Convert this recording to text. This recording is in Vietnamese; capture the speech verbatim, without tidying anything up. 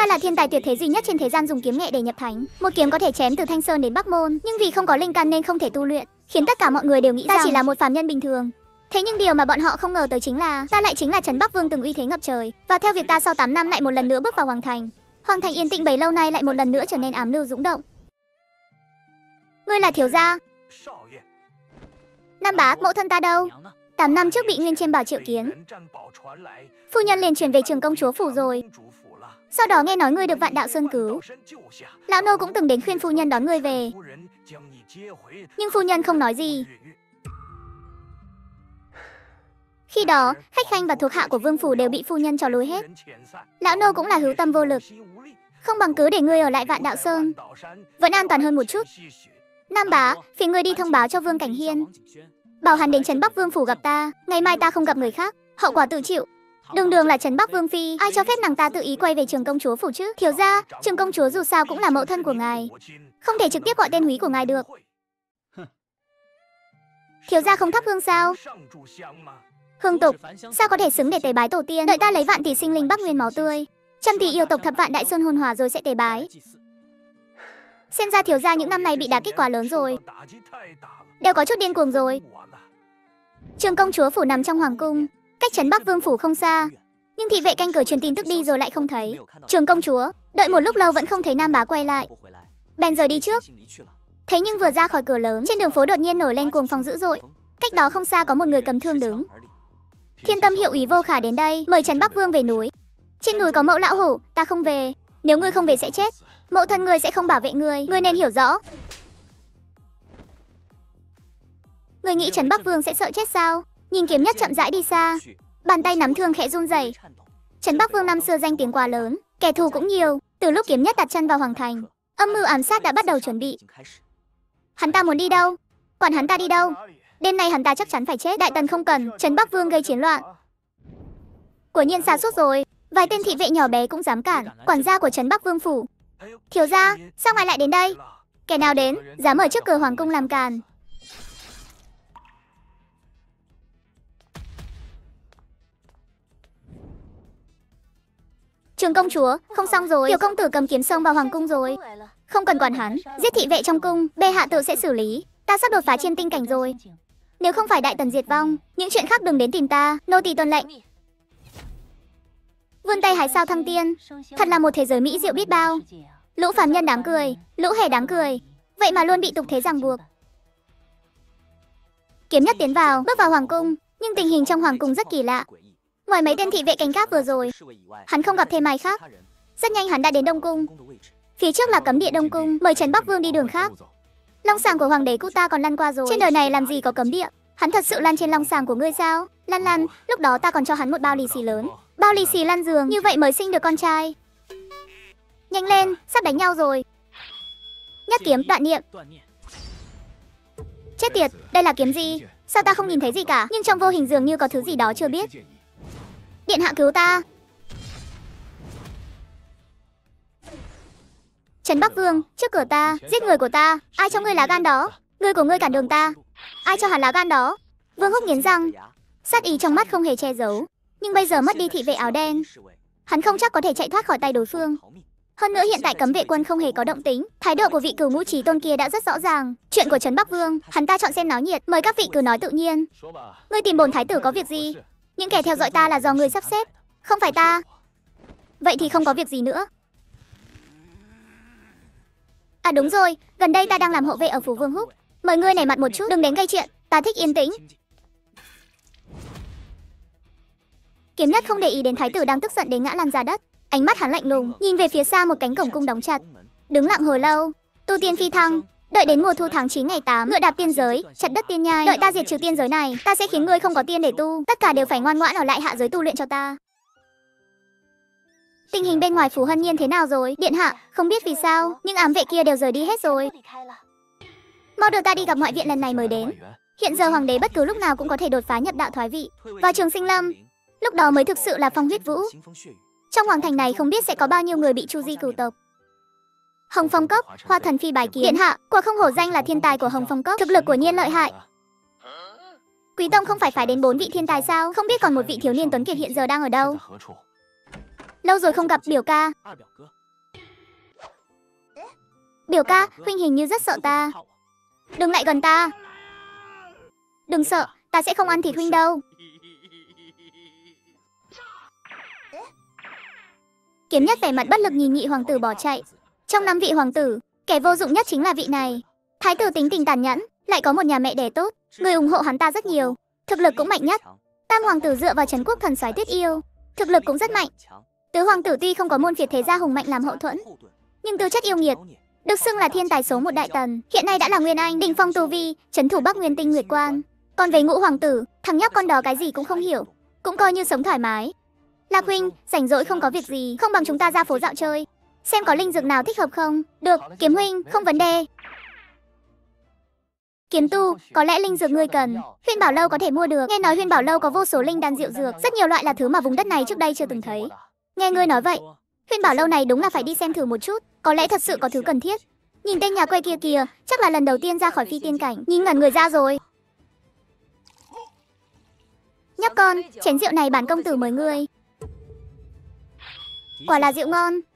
Ta là thiên tài tuyệt thế duy nhất trên thế gian dùng kiếm nghệ để nhập thánh. Một kiếm có thể chém từ Thanh Sơn đến Bắc Môn, nhưng vì không có linh căn nên không thể tu luyện, khiến tất cả mọi người đều nghĩ ta rằng chỉ là một phàm nhân bình thường. Thế nhưng điều mà bọn họ không ngờ tới chính là ta lại chính là Trấn Bắc Vương từng uy thế ngập trời, và theo việc ta sau tám năm lại một lần nữa bước vào hoàng thành. Hoàng thành yên tĩnh bấy lâu nay lại một lần nữa trở nên ám lưu dũng động. Ngươi là thiếu gia? Nam bá, mẫu thân ta đâu? Tám năm trước bị Nguyên Chiêm Bảo triệu kiến. Phu nhân liền chuyển về Trường Công Chúa phủ rồi. Sau đó nghe nói ngươi được Vạn Đạo Sơn cứu. Lão nô cũng từng đến khuyên phu nhân đón ngươi về, nhưng phu nhân không nói gì. Khi đó, khách khanh và thuộc hạ của vương phủ đều bị phu nhân trò lối hết. Lão nô cũng là hữu tâm vô lực, không bằng cứ để ngươi ở lại Vạn Đạo Sơn, vẫn an toàn hơn một chút. Nam bá, phiền ngươi đi thông báo cho Vương Cảnh Hiên, bảo hắn đến Trấn Bắc Vương phủ gặp ta. Ngày mai ta không gặp người khác, hậu quả tự chịu. Đường đường là Trấn Bắc Vương phi, ai cho phép nàng ta tự ý quay về Trường Công Chúa phủ chứ? Thiếu gia, Trường Công Chúa dù sao cũng là mẫu thân của ngài, không thể trực tiếp gọi tên húy của ngài được. Thiếu gia không thắp hương sao? Hương tục sao có thể xứng để tế bái tổ tiên? Đợi ta lấy vạn tỷ sinh linh Bắc Nguyên máu tươi, trăm tỷ yêu tộc thập vạn đại sơn hồn hòa rồi sẽ tế bái. Xem ra thiếu gia những năm này bị đả kích quá lớn rồi, đều có chút điên cuồng rồi. Trường Công Chúa phủ nằm trong hoàng cung, cách Trấn Bắc Vương phủ không xa, nhưng thị vệ canh cửa truyền tin tức đi rồi lại không thấy. Trường Công Chúa đợi một lúc lâu vẫn không thấy Nam bá quay lại, bèn rời đi trước. Thế nhưng vừa ra khỏi cửa lớn, trên đường phố đột nhiên nổi lên cuồng phong dữ dội. Cách đó không xa có một người cầm thương đứng. Thiên Tâm hiệu úy Vô Khả đến đây, mời Trấn Bắc Vương về núi. Trên núi có Mẫu lão hổ, ta không về. Nếu ngươi không về sẽ chết. Mẫu thân ngươi sẽ không bảo vệ ngươi, ngươi nên hiểu rõ. Ngươi nghĩ Trấn Bắc Vương sẽ sợ chết sao? Nhìn Kiếm Nhất chậm rãi đi xa, bàn tay nắm thương khẽ run rẩy. Trấn Bắc Vương năm xưa danh tiếng quá lớn, kẻ thù cũng nhiều. Từ lúc Kiếm Nhất đặt chân vào hoàng thành, âm mưu ám sát đã bắt đầu chuẩn bị. Hắn ta muốn đi đâu? Quản hắn ta đi đâu? Đêm nay hắn ta chắc chắn phải chết. Đại tần không cần Trấn Bắc Vương gây chiến loạn. Quả nhiên xa suốt rồi, vài tên thị vệ nhỏ bé cũng dám cản quản gia của Trấn Bắc Vương phủ. Thiếu gia, sao ngài lại đến đây? Kẻ nào đến, dám ở trước cửa hoàng cung làm càn? Trường Công Chúa, không xong rồi, tiểu công tử cầm kiếm xông vào hoàng cung rồi. Không cần quản hắn, giết thị vệ trong cung, bệ hạ tự sẽ xử lý. Ta sắp đột phá chiêm tinh cảnh rồi. Nếu không phải đại tần diệt vong, những chuyện khác đừng đến tìm ta, nô tỳ tuân lệnh. Vươn tay hái sao thăng tiên, thật là một thế giới mỹ diệu biết bao. Lũ phàm nhân đáng cười, lũ hề đáng cười, vậy mà luôn bị tục thế ràng buộc. Kiếm Nhất tiến vào, bước vào hoàng cung, nhưng tình hình trong hoàng cung rất kỳ lạ. Ngoài mấy tên thị vệ canh gác vừa rồi, hắn không gặp thêm ai khác. Rất nhanh hắn đã đến Đông Cung. Phía trước là cấm địa Đông Cung, mời Trấn Bắc Vương đi đường khác. Long sàng của hoàng đế cụ ta còn lăn qua rồi. Trên đời này làm gì có cấm địa? Hắn thật sự lăn trên long sàng của ngươi sao? Lăn lăn, lúc đó ta còn cho hắn một bao lì xì lớn. Bao lì xì lăn giường, như vậy mới sinh được con trai. Nhanh lên, sắp đánh nhau rồi. Nhất kiếm đoạn niệm. Chết tiệt, đây là kiếm gì? Sao ta không nhìn thấy gì cả? Nhưng trong vô hình dường như có thứ gì đó chưa biết. Điện hạ cứu ta. Trấn Bắc Vương, trước cửa ta, giết người của ta. Ai cho ngươi lá gan đó? Người của ngươi cản đường ta. Ai cho hắn lá gan đó? Vương Húc nghiến răng, sát ý trong mắt không hề che giấu. Nhưng bây giờ mất đi thị vệ áo đen, hắn không chắc có thể chạy thoát khỏi tay đối phương. Hơn nữa hiện tại cấm vệ quân không hề có động tính. Thái độ của vị cửu ngũ chí tôn kia đã rất rõ ràng. Chuyện của Trấn Bắc Vương, hắn ta chọn xem náo nhiệt. Mời các vị cứ nói tự nhiên. Ngươi tìm bổn thái tử có việc gì? Những kẻ theo dõi ta là do ngươi sắp xếp, không phải ta. Vậy thì không có việc gì nữa. À đúng rồi, gần đây ta đang làm hộ vệ ở phủ Vương Húc. Mời ngươi nể mặt một chút, đừng đến gây chuyện. Ta thích yên tĩnh. Kiếm Nhất không để ý đến thái tử đang tức giận đến ngã lăn ra đất. Ánh mắt hắn lạnh lùng, nhìn về phía xa một cánh cổng cung đóng chặt. Đứng lặng hồi lâu. Tu tiên phi thăng, đợi đến mùa thu tháng chín ngày tám, ngựa đạp tiên giới, chặt đất tiên nhai. Đợi ta diệt trừ tiên giới này, ta sẽ khiến ngươi không có tiên để tu. Tất cả đều phải ngoan ngoãn ở lại hạ giới tu luyện cho ta. Tình hình bên ngoài phủ Hân Nhiên thế nào rồi? Điện hạ, không biết vì sao, nhưng ám vệ kia đều rời đi hết rồi. Mau đưa ta đi gặp ngoại viện lần này mới đến. Hiện giờ hoàng đế bất cứ lúc nào cũng có thể đột phá nhập đạo thoái vị vào Trường Sinh Lâm. Lúc đó mới thực sự là phong huyết vũ. Trong hoàng thành này không biết sẽ có bao nhiêu người bị chu di cửu tộc. Hồng Phong Cốc, Hoa Thần Phi bài kiến. Điện hạ, quả không hổ danh là thiên tài của Hồng Phong Cốc, thực lực của nhiên lợi hại. Quý tông không phải phải đến bốn vị thiên tài sao? Không biết còn một vị thiếu niên tuấn kiệt hiện giờ đang ở đâu? Lâu rồi không gặp biểu ca. Biểu ca, huynh hình như rất sợ ta. Đừng lại gần ta. Đừng sợ, ta sẽ không ăn thịt huynh đâu. Kiếm Nhất vẻ mặt bất lực nhìn nhị hoàng tử bỏ chạy. Trong năm vị hoàng tử, kẻ vô dụng nhất chính là vị này. Thái tử tính tình tàn nhẫn, lại có một nhà mẹ đẻ tốt, người ủng hộ hắn ta rất nhiều, thực lực cũng mạnh nhất. Tam hoàng tử dựa vào trấn quốc thần soái Tuyết Yêu, thực lực cũng rất mạnh. Tứ hoàng tử tuy không có môn phiệt thế gia hùng mạnh làm hậu thuẫn, nhưng tư chất yêu nghiệt, được xưng là thiên tài số một đại tần, hiện nay đã là nguyên anh đỉnh phong tu vi, trấn thủ Bắc Nguyên Tinh Nguyệt Quan. Còn về ngũ hoàng tử, thằng nhóc con đó cái gì cũng không hiểu, cũng coi như sống thoải mái. Lạc huynh, rảnh rỗi không có việc gì, không bằng chúng ta ra phố dạo chơi, xem có linh dược nào thích hợp không? Được, Kiếm huynh, không vấn đề. Kiếm tu, có lẽ linh dược ngươi cần, Huyên Bảo Lâu có thể mua được. Nghe nói Huyên Bảo Lâu có vô số linh đan diệu dược, rất nhiều loại là thứ mà vùng đất này trước đây chưa từng thấy. Nghe ngươi nói vậy, Huyên Bảo Lâu này đúng là phải đi xem thử một chút, có lẽ thật sự có thứ cần thiết. Nhìn tên nhà quê kia kìa, chắc là lần đầu tiên ra khỏi phi tiên cảnh, nhìn ngẩn người ra rồi. Nhóc con, chén rượu này bản công tử mời ngươi. Quả là rượu ngon.